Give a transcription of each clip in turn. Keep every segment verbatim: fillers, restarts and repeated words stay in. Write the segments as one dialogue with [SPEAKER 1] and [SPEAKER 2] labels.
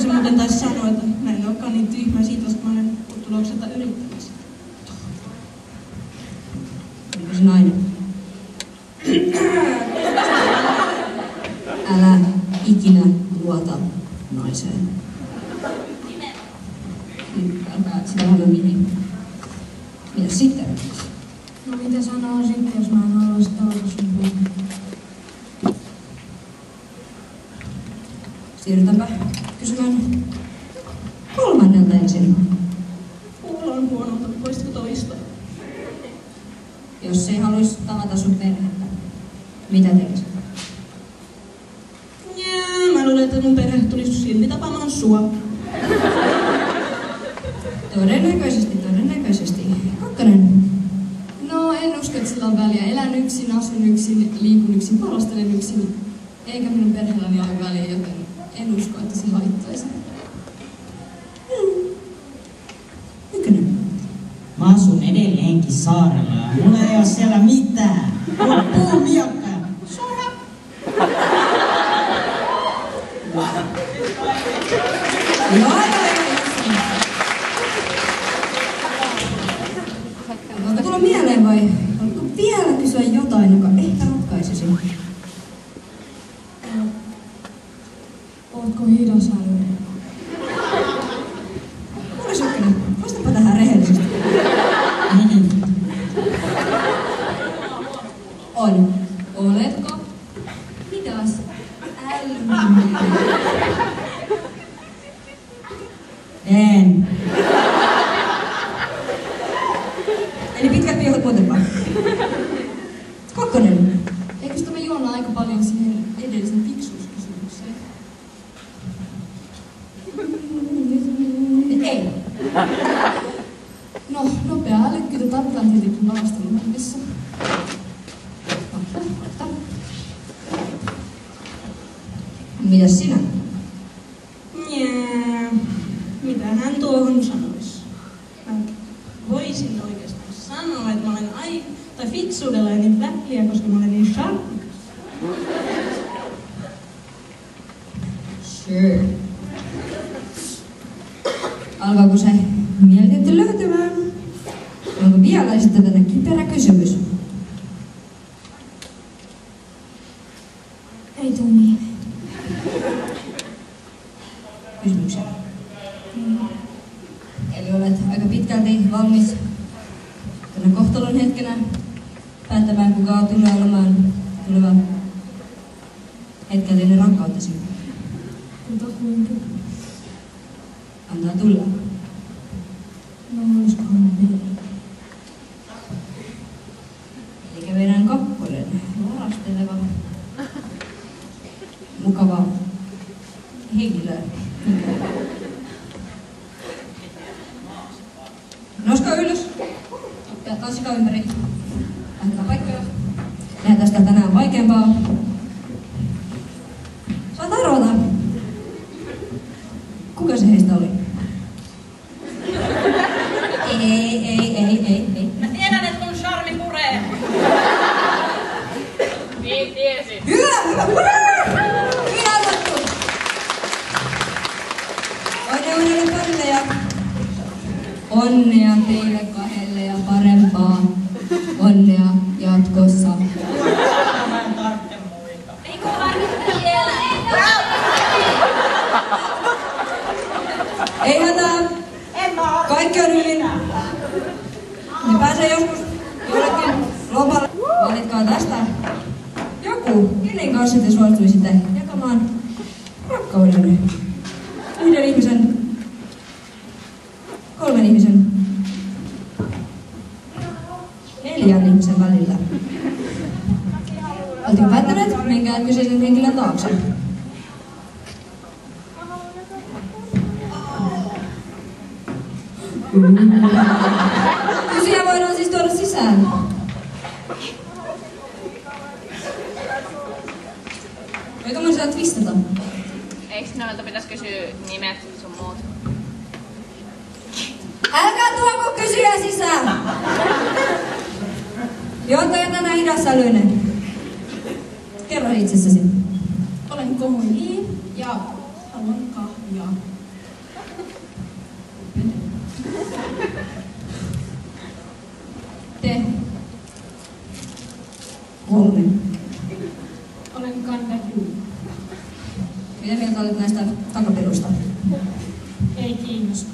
[SPEAKER 1] se muuten taisi sanoa, että mä en olekaan niin tyhmä siitä, koska mä olen tulokselta yrittämässä.
[SPEAKER 2] Oliko se nainen? Älä ikinä luota naiseen. Nyt alkaa sitä olla mihin. Mitäs sitten?
[SPEAKER 3] No mitä sanoo sitten, jos mä en haluaisi tavata sun puolta?
[SPEAKER 2] Siirrytäänpä kysymään kolmannelta ensin.
[SPEAKER 1] Kuulo on huonolta, voisitko toistaa?
[SPEAKER 2] Jos ei haluaisi tavata sun perhettä, mitä tekisit?
[SPEAKER 1] Jää, mä luulen, että mun perhe tulisi silti tapaamaan sua.
[SPEAKER 2] Todennäköisesti, todennäköisesti. Kakkonen.
[SPEAKER 3] No en usko, että sillä on väliä. Elän yksin, asun yksin, liikun yksin, harrastelen yksin. Eikä minun perheelläni ole väliä, joten en usko, että se haittaisi.
[SPEAKER 2] Hmm. Ykkönen.
[SPEAKER 4] Mä asun edelleenkin saarella ja mulla ei oo siellä mitään. Mulla puu miakka. Sora.
[SPEAKER 2] Joo, onko tulla mieleen vai onko vielä kysyä jotain, joka ehkä ratkaisisi?
[SPEAKER 3] Ootko hidas älyinen?
[SPEAKER 2] Kuule Sykkönen, vastapa tähän rehellisesti.
[SPEAKER 4] Niin.
[SPEAKER 2] On.
[SPEAKER 3] Oletko hidas älyinen?
[SPEAKER 4] En.
[SPEAKER 2] Eli pitkät piuhat muuten vaan. Kakkonen.
[SPEAKER 3] Eikö tämä juona aika paljon siihen edellisen fiksuuskysymykseen?
[SPEAKER 2] Ei.
[SPEAKER 3] No, nopea älykkyyttä tarvitaan tietenkin varasteluhommissa.
[SPEAKER 2] Fakta, fakta. Mitäs sinä?
[SPEAKER 1] Jää, mitä hän tuohon sanois? Mä voisin oikeastaan sanoa, että mä olen ai... tai fiksuudella niin väliä, koska mä olen niin sharpikas.
[SPEAKER 2] Sure. Alkaako se mielenkiinto löytymään? Onko vielä sitten tänne kiperä kysymys?
[SPEAKER 3] Ei tuu niin.
[SPEAKER 2] Kysymyksiä. Mm. Eli olet aika pitkälti valmis tänä kohtalon hetkenä päättämään, kuka tulee olemaan tuleva hetkellinen rakkauttasi.
[SPEAKER 3] Kutakuinkin.
[SPEAKER 2] Antaa tulla.
[SPEAKER 3] No olisikohan vielä.
[SPEAKER 2] Eli meidän kakkonen, varasteleva, mukava henkilö. Nouskaa ylös ja tanssikaa ympäri. Lähdetään paikkoja. Lähdetään tästä tänään vaikeampaa. Saat arvata. Kuka se heistä oli? Ei, ei, ei, ei, ei.
[SPEAKER 1] Mä tiedän, että mun charmi puree.
[SPEAKER 5] Niin tiesin.
[SPEAKER 2] Hyvä, hyvä, hurraa! Hyvin aloittu! Onnea uudelle parille ja onnea teille kahdelle ja parempaa. Onnea jatkossa.
[SPEAKER 4] Mä en tarvitse muita.
[SPEAKER 5] Eikö varmasti vielä?
[SPEAKER 2] Ei hätää. Kaikki on hyvin. Ne pääsee joskus jollekin lomalle. Valitkaa tästä joku, kenen kanssa te suostuisitte jakamaan rakkauden. Yhden ihmisen, kolmen ihmisen, neljän ihmisen välillä. Oletteko päättäneet? Menkää kyseisen henkilön taakse. Kysyjä voidaan siis tuoda sisään. Voiko mä saa twistata?
[SPEAKER 5] Eikö noilta pitäisi kysyä nimet sun muut?
[SPEAKER 2] Älkää tuoko kysyjä sisään! Juontaja tänään hidasälyinen. Kerro itsessäsi.
[SPEAKER 3] Olen Kohoi ja haluan kahvia. Ja. Te.
[SPEAKER 2] Kolme.
[SPEAKER 3] Olen Kanda Juu.
[SPEAKER 2] Mitä mieltä olet näistä takaperuista?
[SPEAKER 1] Ei kiinnosta.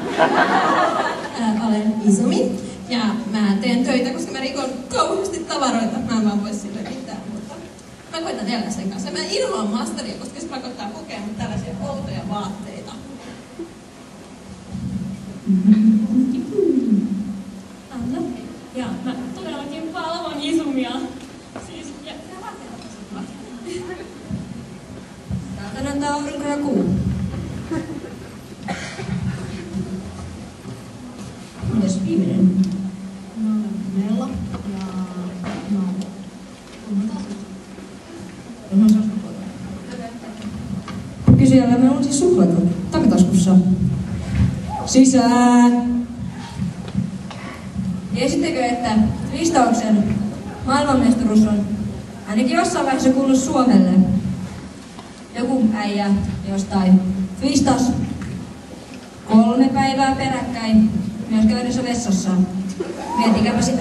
[SPEAKER 6] Ää, olen Isumi ja mä teen töitä, koska mä rikon kauheasti tavaroita. Mä en vaan voi sille mitään, mutta mä koitan elää sen kanssa. Mä inhoan masteria, koska se pakottaa kokemaan tällaisia outoja vaatteita.
[SPEAKER 1] Anna. Ja mä todellakin palvon Isumia. Siis, ja nämä vaatteet on tosi hyvät.
[SPEAKER 2] Täältä näyttää aurinko ja kuu. Mites viimeinen?
[SPEAKER 3] Mä olen Mella ja mä oon
[SPEAKER 2] Onhan se kysyjällä meillä on siis suklaata takataskussa. Sisään! Tiesittekö, että listauksen maailmanmestaruus on ainakin jossain vaiheessa kuullut Suomelle? Joku äijä jostain twistas kolme päivää peräkkäin myös käydessä vessassa. Miettikääpä sitä.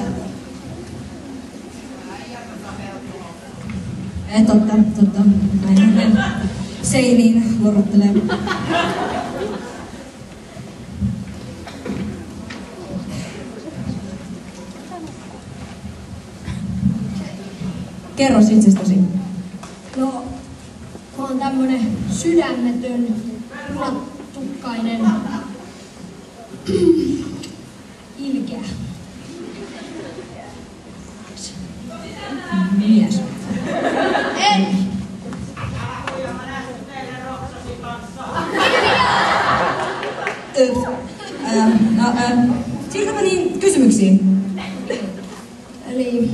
[SPEAKER 2] Eh, totta, totta. Näin seiniin lorottelee. Kerro itsestäsi.
[SPEAKER 7] No, mä oon tämmönen sydämetön, punatukkainen, ilkeä.
[SPEAKER 2] Mies.
[SPEAKER 7] Ei!
[SPEAKER 2] Ö, ää, no, ää, siirrymme niin kysymyksiin.
[SPEAKER 7] Eli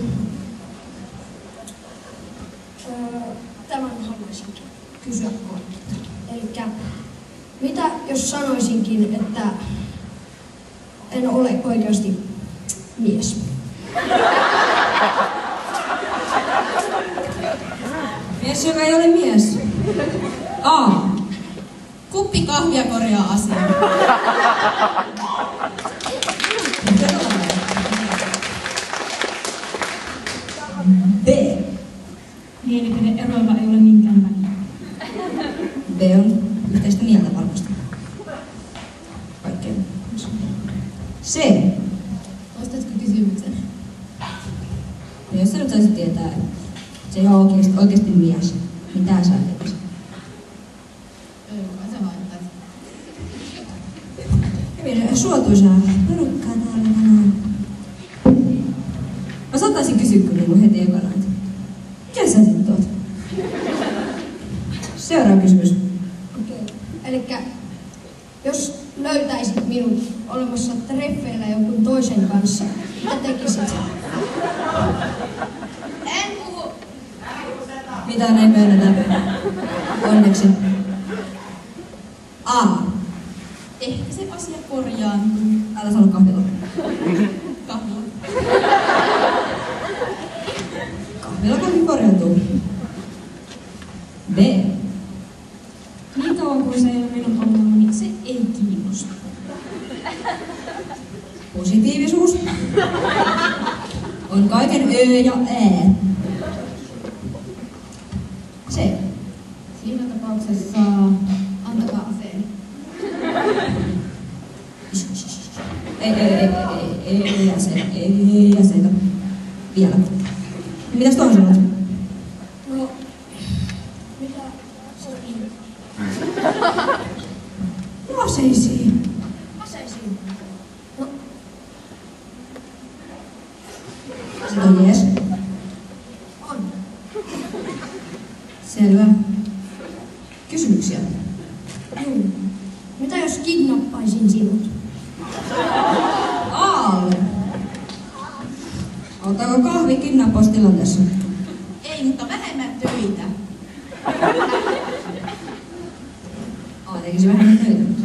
[SPEAKER 7] öö, tämän haluaisin kysyä koettaa. Elikkä mitä jos sanoisinkin, että en ole oikeasti mies?
[SPEAKER 2] Mies, joka ei ole mies. A.
[SPEAKER 6] Kuppi kahvia korjaa asiaa.
[SPEAKER 2] B.
[SPEAKER 1] Mielipide-eroilla ei ole minkään väliä.
[SPEAKER 2] B on yhteistä mieltä varmasti. Kaikkea. C.
[SPEAKER 3] Ostatko kysymyksen?
[SPEAKER 2] Ja jos sä nyt saisit tietää, että se ei ole oikeasti, oikeasti mies, mitä sä tekisit?
[SPEAKER 3] Ei kai sä haittais.
[SPEAKER 2] Hyvin suotuisaa porukkaa täällä tänään. Mä saattaisin kysyä kyllä mun heti ekana, että mikä sä sit oot? Seuraava kysymys.
[SPEAKER 7] Okei. Elikkä jos löytäisit minut olemassa treffeillä jonkun toisen kanssa, mitä tekisit?
[SPEAKER 6] En puhu.
[SPEAKER 2] Mitään ei myönnetä. Onneksi. A.
[SPEAKER 6] Ehkä se asia korjaantuu.
[SPEAKER 2] Älä sano kahvilla.
[SPEAKER 6] Kahvilla.
[SPEAKER 2] Kahvilla kahvi korjaantuu. B.
[SPEAKER 1] Niin kauan kuin se ei ole minun ongelmani, se ei kiinnosta.
[SPEAKER 2] Positiivisuus. On kaiken Ö ja E. C.
[SPEAKER 3] Siinä tapauksessa antakaa aseeni.
[SPEAKER 2] Ei, ei, ei, ei, ei, ei aseita, ei aseita. Vielä. Mitäs tuohon sanot?
[SPEAKER 7] No, mitä sotiin?
[SPEAKER 2] Aseisiin.
[SPEAKER 7] Aseisiin. No,
[SPEAKER 2] Se on jees.
[SPEAKER 7] on.
[SPEAKER 2] Selvä. Kysymyksiä?
[SPEAKER 7] Juu. Mitä jos kidnappaisin sinut?
[SPEAKER 2] Aalle. Otaako kahvi kidnappaustilanteessa?
[SPEAKER 6] Ei, mutta vähemmän töitä.
[SPEAKER 2] Aa, tekisi vähemmän töitä.